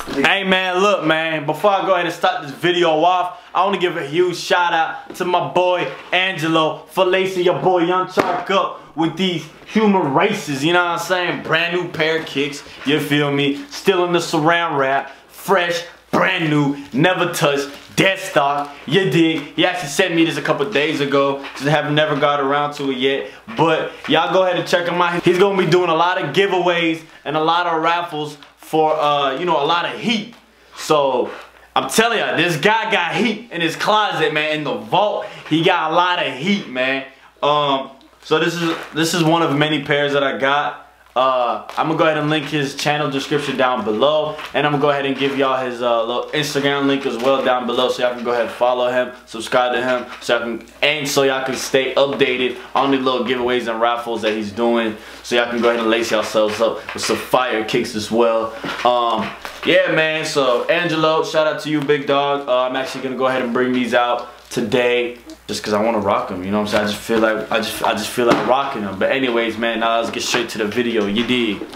Hey man, look man, before I go ahead and start this video off, I want to give a huge shout out to my boy Angelo for lacing your boy Young Chark up with these human races, you know what I'm saying? Brand new pair of kicks, you feel me? Still in the surround wrap, fresh, brand new, never touched, dead stock, you dig? He actually sent me this a couple days ago, just have never got around to it yet, but y'all go ahead and check him out. He's gonna be doing a lot of giveaways and a lot of raffles for you know, a lot of heat. So I'm telling you, this guy got heat in his closet, man. In the vault, he got a lot of heat, man. So this is one of many pairs that I got. I'm gonna go ahead and link his channel description down below, and I'm gonna go ahead and give y'all his little Instagram link as well down below, so y'all can go ahead and follow him, subscribe to him, so y'all can stay updated on the little giveaways and raffles that he's doing, so y'all can go ahead and lace yourselves up with some fire kicks as well. Yeah, man. So Angelo, shout out to you, big dog. I'm actually gonna go ahead and bring these out today, just cause I want to rock them, you know what I'm saying? I just feel like rocking them. But anyways, man, now let's get straight to the video. You dig?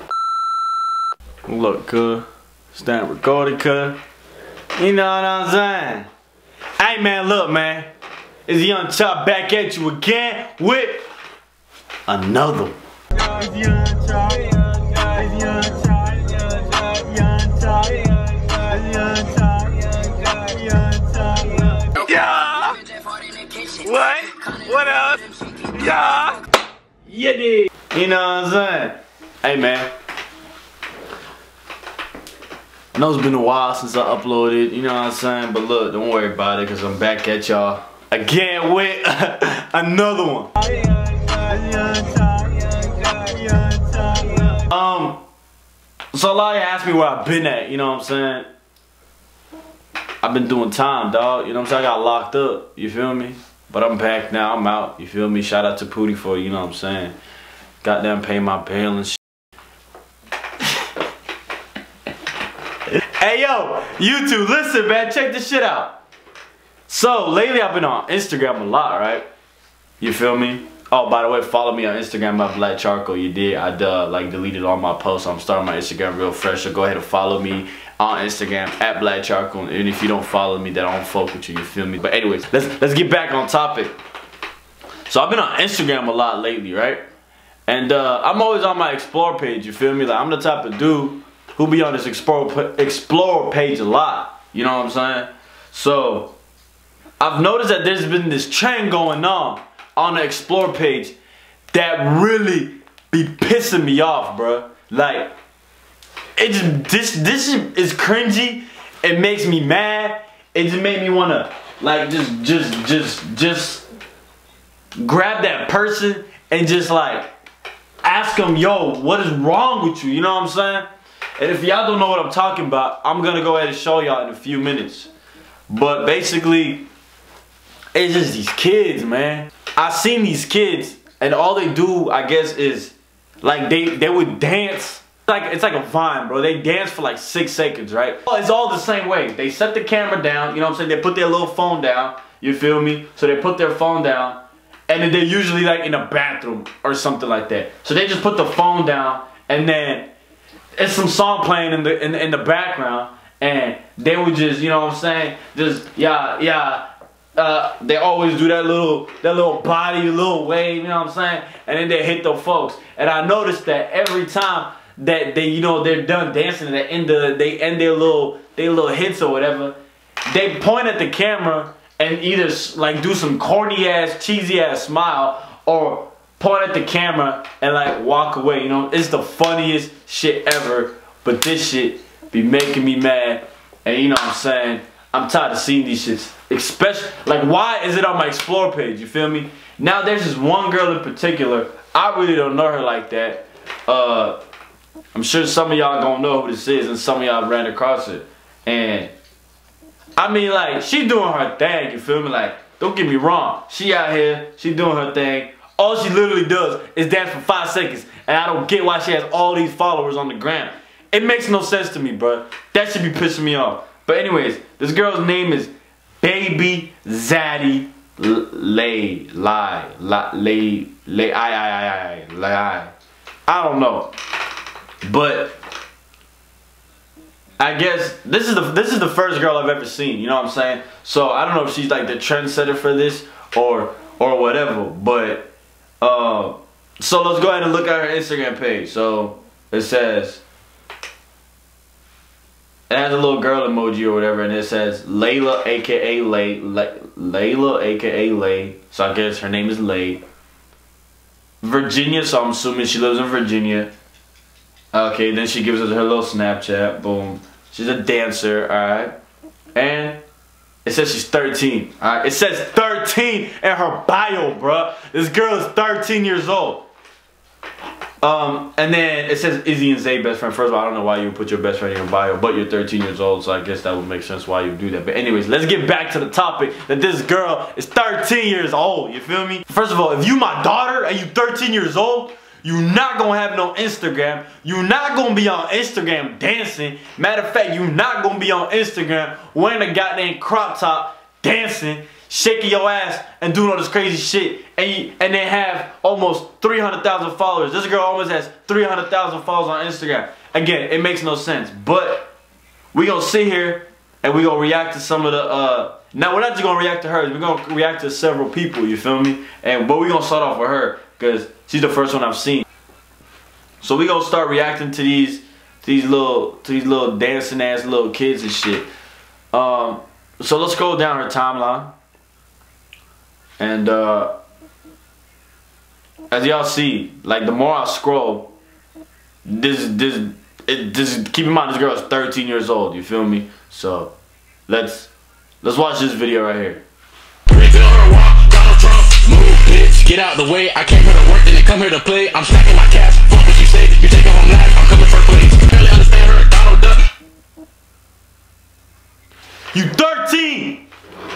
Look, cuz, stand recording, cuz. You know what I'm saying? Hey, man, look, man, it's Young Chark back at you again with another one. What? What else? Yeah. You dig? You know what I'm saying? Hey man, I know it's been a while since I uploaded, you know what I'm saying? But look, don't worry about it, cause I'm back at y'all again with another one. So a lot of you asked me where I've been at, you know what I'm saying? I've been doing time, dog, you know what I'm saying? I got locked up, you feel me? But I'm back now, I'm out, you feel me? Shout out to Pootie for, you know what I'm saying? Goddamn pay my bail and shit. Hey yo, YouTube, listen man, check this shit out. So, lately I've been on Instagram a lot, right? You feel me? Oh, by the way, follow me on Instagram at Black Charcoal, you did. I like deleted all my posts, so I'm starting my Instagram real fresh, so go ahead and follow me on Instagram at Black Charcoal, and if you don't follow me, then I don't fuck with you, you feel me? But anyways, let's get back on topic. So I've been on Instagram a lot lately, right? And I'm always on my Explore page, you feel me? Like, I'm the type of dude who be on this Explore page a lot, you know what I'm saying? So I've noticed that there's been this trend going on the Explore page that really be pissing me off, bruh. Like, it just, this is cringy. It makes me mad. It just made me wanna, like, just grab that person and just like ask them, yo, what is wrong with you? You know what I'm saying? And if y'all don't know what I'm talking about, I'm gonna go ahead and show y'all in a few minutes. But basically, it's just these kids, man. I seen these kids, and all they do, I guess, is like they would dance. It's like a Vine, bro. They dance for like 6 seconds, right? It's all the same way. They set the camera down, you know what I'm saying? They put their little phone down, you feel me? So they put their phone down, and then they're usually like in a bathroom or something like that. So they just put the phone down, and then it's some song playing in the background, and they would just, you know what I'm saying? Just they always do that little body, little wave, you know what I'm saying? And then they hit the folks. And I noticed that every time that they, you know, they're done dancing and they end their little hits or whatever, they point at the camera and either like do some corny ass, cheesy ass smile, or point at the camera and like walk away. You know, it's the funniest shit ever. But this shit be making me mad. And you know what I'm saying? I'm tired of seeing these shits. Especially, like, why is it on my Explore page? You feel me? Now there's this one girl in particular. I really don't know her like that. I'm sure some of y'all gonna know who this is, and some of y'all ran across it. And I mean, like, she doing her thing, you feel me? Like, don't get me wrong, she out here, she doing her thing. All she literally does is dance for 5 seconds, and I don't get why she has all these followers on the gram. It makes no sense to me, bro. That should be pissing me off. But anyways, this girl's name is Baby Zaddy Lay. I don't know. But I guess this is the first girl I've ever seen. You know what I'm saying? So I don't know if she's like the trendsetter for this or whatever. But so let's go ahead and look at her Instagram page. So it says, it has a little girl emoji or whatever, and it says Layla, aka Layla, aka Lay. So I guess her name is Lay. Virginia, so I'm assuming she lives in Virginia. Okay, then she gives us her little Snapchat. Boom. She's a dancer, alright? And it says she's 13. Alright? It says 13 in her bio, bruh. This girl is 13 years old. And then it says Izzy and Zay best friend. First of all, I don't know why you would put your best friend in your bio, but you're 13 years old, so I guess that would make sense why you would do that. But anyways, let's get back to the topic that this girl is 13 years old. You feel me? First of all, if you my daughter and you 13 years old, you not gonna have no Instagram. You not gonna be on Instagram dancing. Matter of fact, you not gonna be on Instagram wearing a goddamn crop top, dancing, shaking your ass, and doing all this crazy shit. And then have almost 300,000 followers. This girl almost has 300,000 followers on Instagram. Again, it makes no sense. But we gonna sit here and we gonna react to some of the now we're not just gonna react to her, we're gonna react to several people, you feel me? But we gonna start off with her, because she's the first one I've seen. So we gonna start reacting to these little dancing ass little kids and shit. So let's scroll down her timeline. And as y'all see, like the more I scroll, keep in mind this girl is 13 years old, you feel me? So let's watch this video right here. Get out the way, I came here to work, didn't come here to play. I'm stacking my cash, fuck what you say. You take it home last, I'm coming first place. Barely understand her, Donald Duck. You 13!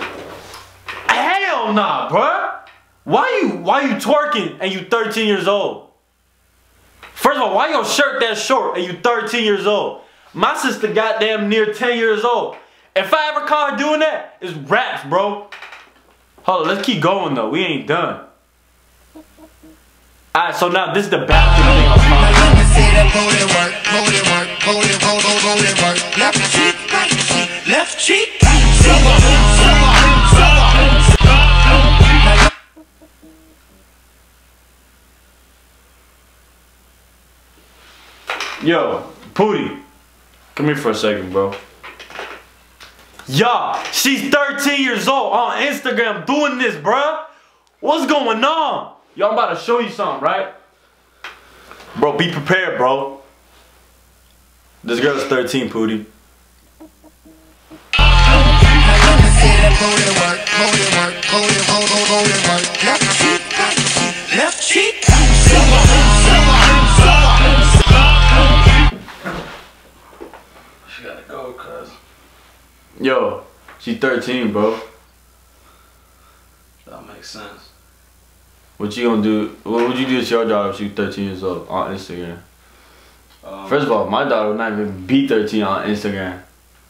Hell nah, bruh! Why you twerking and you 13 years old? First of all, why your shirt that short and you 13 years old? My sister goddamn near 10 years old. If I ever caught her doing that, it's raps, bro. Hold on, let's keep going though. We ain't done. Alright, so now this is the bathroom thing I'm talking about. Left cheek, right cheek, left cheek. Yo, Pootie, come here for a second, bro. Y'all, she's 13 years old on Instagram doing this, bruh. What's going on? Yo, I'm about to show you something, right? Bro, be prepared, bro. This girl's 13, Pootie. Left cheek. She gotta go, cuz. Yo, she's 13, bro. That makes sense. What you gonna do? What would you do to your daughter if she was 13 years old on Instagram? First of all, my daughter would not even be 13 on Instagram.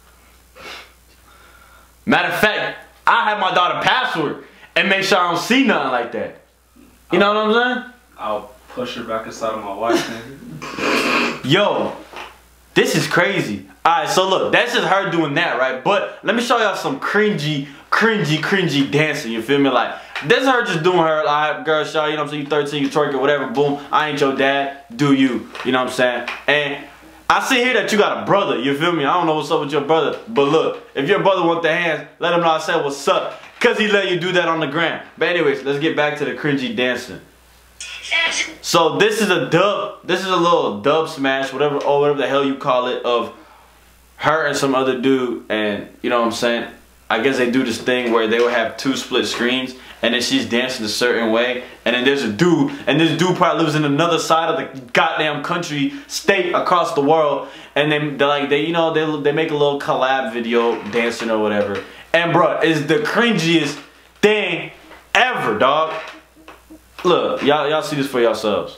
Matter of fact, I have my daughter password and make sure I don't see nothing like that. You know what I'm saying? I'll push her back inside of my wife, nigga. Yo, this is crazy. Alright, so look, that's just her doing that, right? But let me show y'all some cringy dancing, you feel me? Like, this is her just doing her, like, girl, show, you know what I'm saying? You 13, you twerking, whatever, boom. I ain't your dad, do you. You know what I'm saying? And I see here that you got a brother, you feel me? I don't know what's up with your brother, but look, if your brother want the hands, let him know I said what's up, cause he let you do that on the gram. But anyways, let's get back to the cringy dancing. So this is a little dub smash, whatever the hell you call it, of her and some other dude, and you know what I'm saying? I guess they do this thing where they will have two split screens, and then she's dancing a certain way, and then there's a dude, and this dude probably lives in another side of the goddamn country, state, across the world, and they make a little collab video dancing or whatever. And bruh, it's the cringiest thing ever, dog. Look, y'all see this for yourselves.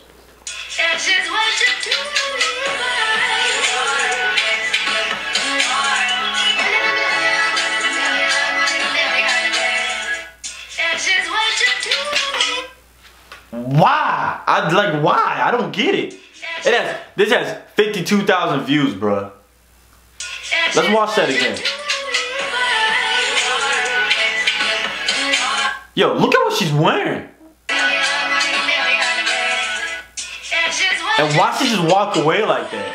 Why? Why? I don't get it. This has 52,000 views, bruh. Let's watch that again. Yo, look at what she's wearing. And why she just walk away like that?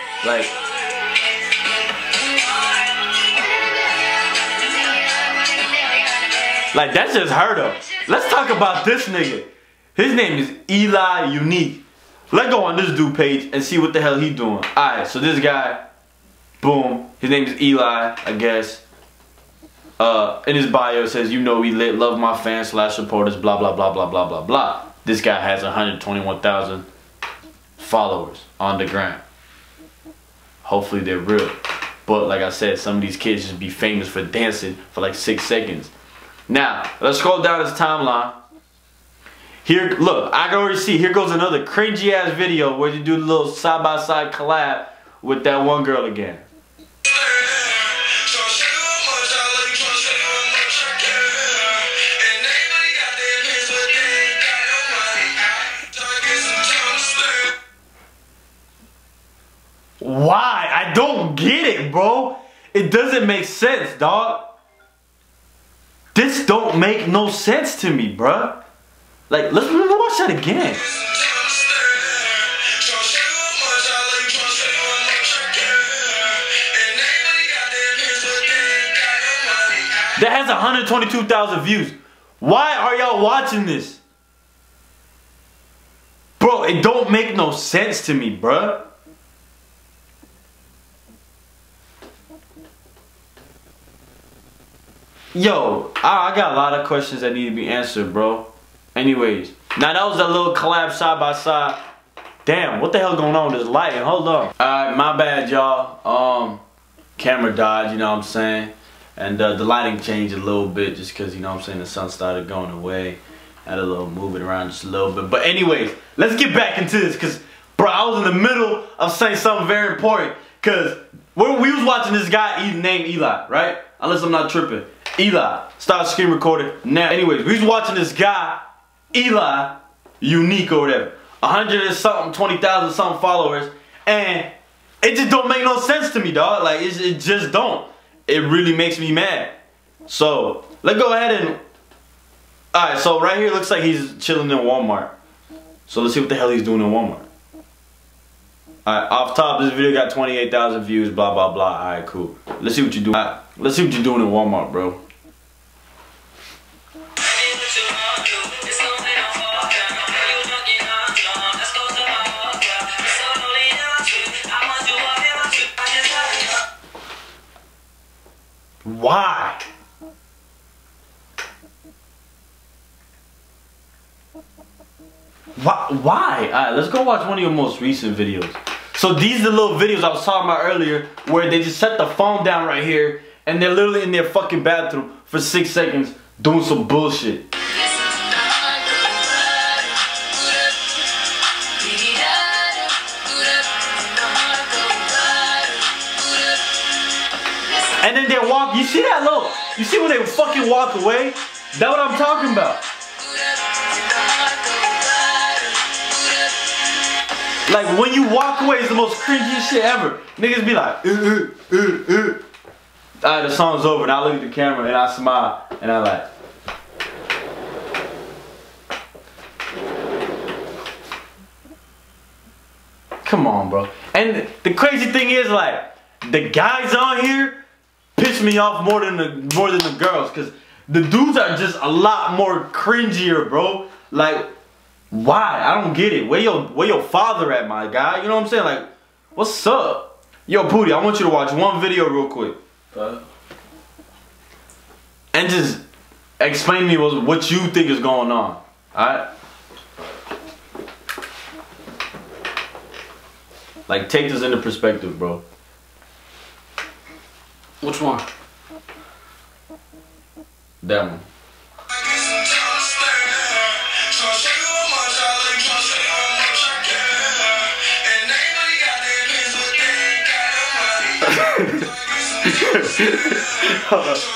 Like that's just her though. Let's talk about this nigga. His name is Eli Unique. Let's go on this dude page and see what the hell he doing. Alright, so this guy, boom, his name is Eli, I guess. In his bio it says, you know we lit, love my fans / supporters, blah blah blah blah blah blah blah. This guy has 121,000 followers on the gram. Hopefully they're real. But like I said, some of these kids just be famous for dancing for like 6 seconds. Now, let's scroll down his timeline. Here, look, I can already see, here goes another cringy ass video where you do a little side-by-side collab with that one girl again. Why? I don't get it, bro. It doesn't make sense, dog. This don't make no sense to me, bruh. Like, let's watch that again. That has 122,000 views. Why are y'all watching this? Bro, it don't make no sense to me, bruh. Yo, I got a lot of questions that need to be answered, bro. Anyways, now that was a little collab side by side. Damn, what the hell going on with this lighting? Hold on. Alright, my bad, y'all. Camera died, you know what I'm saying? And the lighting changed a little bit just because, you know what I'm saying, the sun started going away. Had a little moving around just a little bit. But anyways, let's get back into this because, bro, I was in the middle of saying something very important. Because we was watching this guy named Eli, right? Unless I'm not tripping. Eli, start screen recording now. Anyways, we was watching this guy, Eli Unique or whatever. 100 and something, 20,000 something followers. And it just don't make no sense to me, dog. Like, it just don't. It really makes me mad. So, let's go ahead and... Alright, so right here looks like he's chilling in Walmart. So let's see what the hell he's doing in Walmart. Alright, off top, this video got 28,000 views, blah, blah, blah. Alright, cool. Let's see what you're doing. Right, let's see what you're doing in Walmart, bro. Why? Why? Alright, let's go watch one of your most recent videos. So these are the little videos I was talking about earlier where they just set the phone down right here and they're literally in their fucking bathroom for 6 seconds doing some bullshit. And then they walk, you see that little, you see when they fucking walk away? That's what I'm talking about. Like when you walk away is the most cringiest shit ever. Niggas be like, Alright, the song's over and I look at the camera and I smile and I like. Come on, bro. And the crazy thing is, like, the guys on here piss me off more than the girls, cause the dudes are just a lot more cringier, bro. Like, why? I don't get it. Where your father at, my guy? You know what I'm saying? Like, what's up? Yo, Pooty, I want you to watch one video real quick. And just explain to me what you think is going on. Alright? Like, take this into perspective, bro. Which one? That one. Hold up.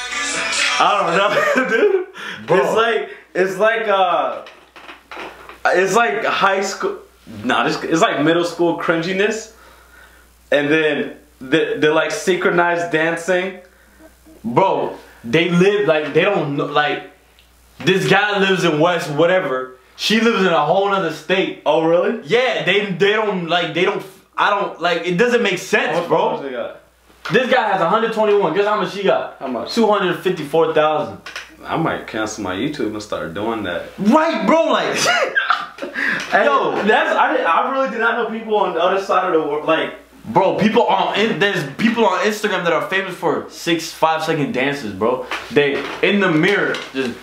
I don't know, dude. Bro. It's like It's like high school. Nah, it's like middle school cringiness. And then they're like synchronized dancing. Bro, they live like they don't know, like this guy lives in West whatever. She lives in a whole other state. Oh really? Yeah, they don't like I don't like it doesn't make sense, bro. How much they got? This guy has 121. Guess how much she got? How much? 254,000. I might cancel my YouTube and start doing that. Right, bro, like Yo, I really did not know people on the other side of the world like. bro, there's people on Instagram that are famous for 5-second dances, bro. They in the mirror just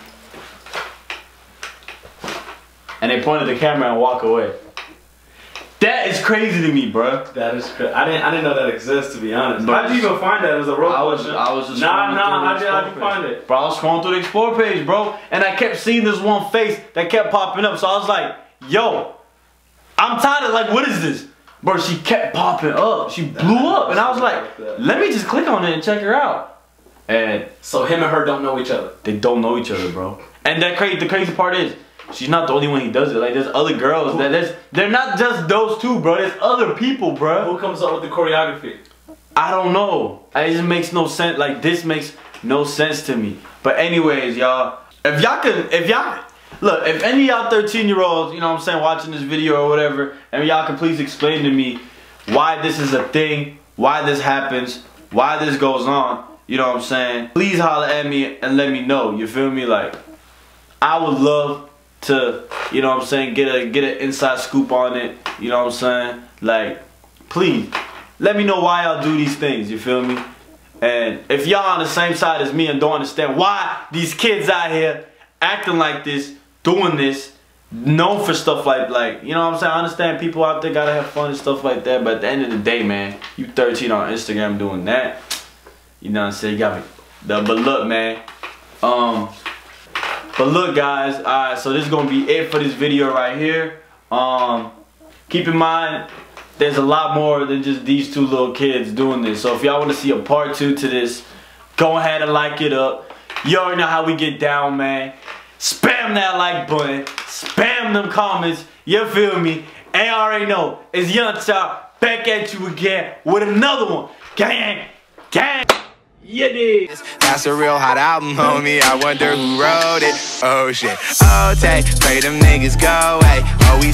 and they point at the camera and walk away. That is crazy to me, bro. That is crazy. I didn't know that exists, to be honest. Bro, how'd you even find that? It was a real question. I was just how'd you find it? Bro, I was scrolling through the Explore page, bro, and I kept seeing this one face that kept popping up. So I was like, yo, I'm tired of like, what is this? Bro, she kept popping up. She blew up, and I was like, let me just click on it and check her out. And so him and her don't know each other. they don't know each other, bro. And the crazy part is, she's not the only one he does it. Like there's other girls they're not just those two, bro. There's other people, bro. Who comes up with the choreography? I don't know. It just makes no sense. Like this makes no sense to me. But anyways, y'all, if any of y'all 13-year-olds, you know what I'm saying, watching this video or whatever, and y'all can please explain to me why this is a thing, why this happens, why this goes on, you know what I'm saying? Please holler at me and let me know. You feel me? Like I would love to, you know what I'm saying, get an inside scoop on it, you know what I'm saying? Like, please, let me know why y'all do these things, you feel me? And if y'all on the same side as me and don't understand why these kids out here acting like this, doing this, known for stuff like, you know what I'm saying? I understand people out there gotta have fun and stuff like that, but at the end of the day, man, you 13 on Instagram doing that, you know what I'm saying? You got me. But look, man, but look, guys, alright, so this is gonna be it for this video right here. Keep in mind, there's a lot more than just these two little kids doing this. So if y'all want to see a part 2 to this, go ahead and like it up. You already know how we get down, man. Spam that like button, spam them comments, you feel me? And you already know, it's Young Chop back at you again with another one. Gang, gang. Yeah, dude. That's a real hot album, homie. I wonder who wrote it. Oh shit. Oh, take, pray them niggas go away. Oh, we